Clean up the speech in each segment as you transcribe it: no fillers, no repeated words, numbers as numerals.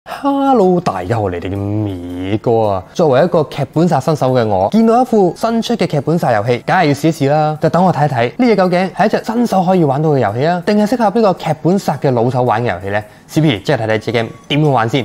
Hello， 大家好，嚟哋嘅米哥啊！作為一個劇本殺新手嘅我，見到一副新出嘅劇本殺遊戲，梗係要試一試啦。就等我睇一睇呢隻究竟係一隻新手可以玩到嘅遊戲啊，定係適合呢個劇本殺嘅老手玩嘅遊戲呢？視片即係睇睇隻 game 點樣玩先。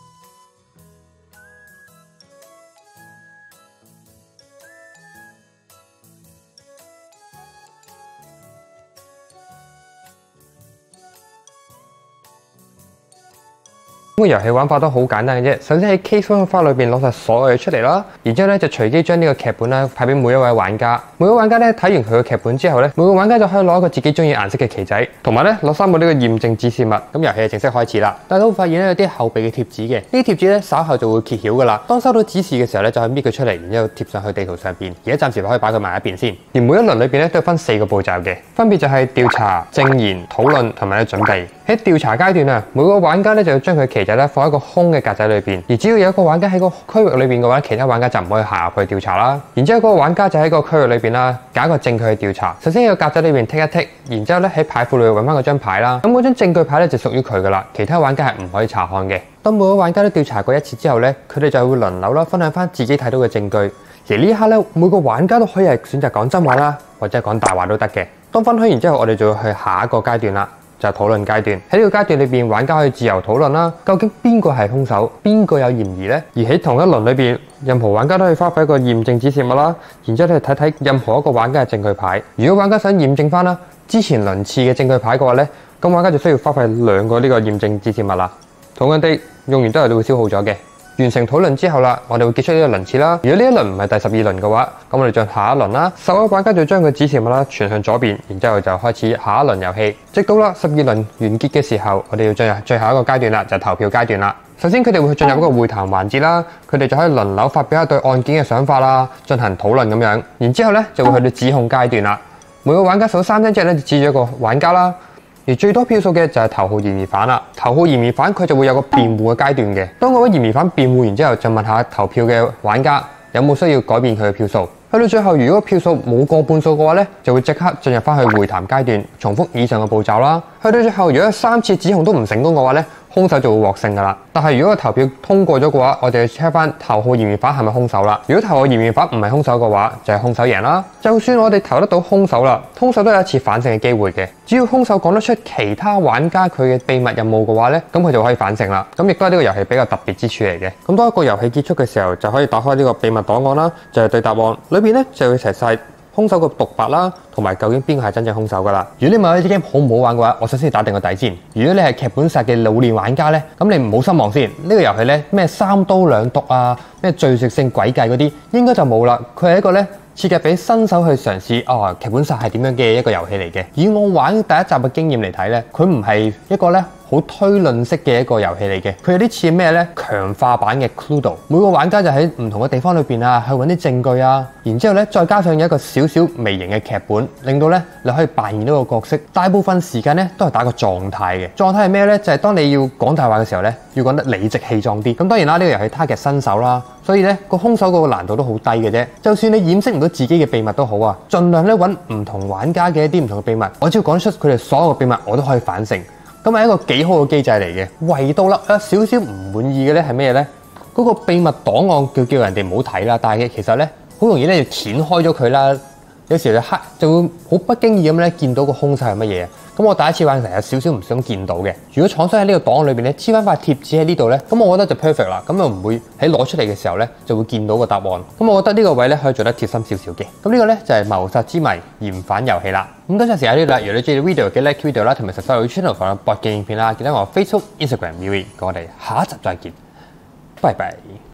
個遊戲玩法都好簡單嘅啫。首先喺 case 方法裏邊攞晒所有嘢出嚟啦，然之後咧就隨機將呢個劇本咧派俾每一位玩家。每個玩家咧睇完佢嘅劇本之後咧，每個玩家就可以攞一個自己中意顏色嘅旗仔，同埋咧攞3個呢個驗證指示物。咁遊戲就正式開始啦。大家都會發現咧有啲後備嘅貼紙嘅，呢啲貼紙咧稍後就會揭曉噶啦。當收到指示嘅時候咧，就可以搣佢出嚟，然之後貼上去地圖上邊。而家暫時可以擺佢埋一邊先。而每一輪裏邊咧都有分4個步驟嘅，分別就係調查、證言、討論同埋準備。喺調查階段啊，每個玩家咧就要將佢旗仔咧放喺一個空嘅格仔裏邊，而只要有一個玩家喺個區域裏邊嘅話，其他玩家就唔可以行入去調查啦。然之後嗰個玩家就喺個區域裏邊啦，揀一個證據去調查。首先喺個格仔裏邊剔一剔，然之後咧喺牌庫裏邊揾翻嗰張牌啦。咁嗰張證據牌咧就屬於佢噶啦，其他玩家係唔可以查看嘅。當每個玩家都調查過一次之後咧，佢哋就會輪流啦分享翻自己睇到嘅證據。而呢一刻咧，每個玩家都可以係選擇講真話啦，或者係講大話都得嘅。當分享完之後，我哋就要去下一個階段啦。就係討論階段。喺呢個階段裏邊，玩家可以自由討論啦，究竟邊個係兇手，邊個有嫌疑呢？而喺同一輪裏邊，任何玩家都可以花費一個驗證指示物啦，然之後你睇睇任何一個玩家嘅證據牌。如果玩家想驗證翻啦之前輪次嘅證據牌嘅話呢，咁玩家就需要花費2個呢個驗證指示物啦。同樣地，用完都係你會消耗咗嘅。完成討論之後啦，我哋會結束呢個輪次啦。如果呢一輪唔係第12輪嘅話，咁我哋進下一輪啦。11玩家就將個指示物啦傳向左邊，然之後就開始下一輪遊戲。直到啦12輪完結嘅時候，我哋要進入最後一個階段啦，就係投票階段啦。首先佢哋會進入一個會談環節啦，佢哋就可以輪流發表一對案件嘅想法啦，進行討論咁樣。然之後咧就會去到指控階段啦。每個玩家數3張之後咧，就指咗一個玩家啦。而最多票數嘅就係頭號嫌疑犯啦。頭號嫌疑犯佢就會有個辯護嘅階段嘅。當嗰位嫌疑犯辯護完之後，就問下投票嘅玩家有冇需要改變佢嘅票數。去到最後，如果票數冇過半數嘅話咧，就會即刻進入翻去會談階段，重複以上嘅步驟啦。去到最後，如果3次指控都唔成功嘅話咧，兇手就會獲勝噶啦。但係如果個投票通過咗嘅話，我哋要 check 翻頭號嫌疑犯係咪兇手啦。如果頭號嫌疑犯唔係兇手嘅話，就係兇手贏啦。就算我哋投得到兇手啦，兇手都有一次反勝嘅機會嘅。只要兇手講得出其他玩家佢嘅秘密任務嘅話咧，咁佢就可以反勝啦。咁亦都係呢個遊戲比較特別之處嚟嘅。咁當一個遊戲結束嘅時候，就可以打開呢個秘密檔案啦，就係對答案裏邊咧就會齊晒兇手嘅獨白啦，同埋究竟邊個係真正兇手噶啦。如果你問我呢隻 game 好唔好玩嘅話，我首先要打定個底先。如果你係劇本殺嘅老練玩家咧，咁你唔好失望先。呢個遊戲咧咩3刀2毒啊，咩敘述性詭計嗰啲，應該就冇啦。佢係一個咧設計俾新手去嘗試劇本殺係點樣嘅一個遊戲嚟嘅。以我玩第一集嘅經驗嚟睇咧，佢唔係一個咧好推論式嘅一個遊戲嚟嘅，佢有啲似咩咧？強化版嘅 Cluedo， 每個玩家就喺唔同嘅地方裏邊啊，去揾啲證據啊，然之後咧再加上有一個少少微型嘅劇本，令到咧你可以扮演呢個角色。大部分時間咧都係打個狀態嘅。狀態係咩咧？就係當你要講大話嘅時候咧，要講得理直氣壯啲。咁當然啦，呢個遊戲 target 新手啦，所以咧個兇手個難度都好低嘅啫。就算你掩飾唔到自己嘅秘密都好啊，盡量咧揾唔同玩家嘅一啲唔同嘅秘密，我只要講得出佢哋所有嘅秘密，我都可以反勝。咁係一個幾好嘅機制嚟嘅。唯到啦有少少唔滿意嘅咧係咩咧？嗰個秘密檔案叫人哋唔好睇啦，但係其實咧好容易咧就掀開咗佢啦。有時就會好不經意咁咧見到個兇手係乜嘢。咁我第一次玩成有少少唔想見到嘅。如果廠商喺呢個檔案裏邊咧黐翻塊貼紙喺呢度咧，咁我覺得就 perfect 啦。咁就唔會喺攞出嚟嘅時候咧就會見到個答案。咁我覺得呢個位咧可以做得貼心少少嘅。咁呢個咧就係謀殺之謎嫌犯遊戲啦。咁今日時間呢度啦，如果你中意 video 嘅 like video 啦，同埋 subscribe channel 放博嘅影片啦，記得我 Facebook、Instagram 留言。我哋下一集再見，拜拜。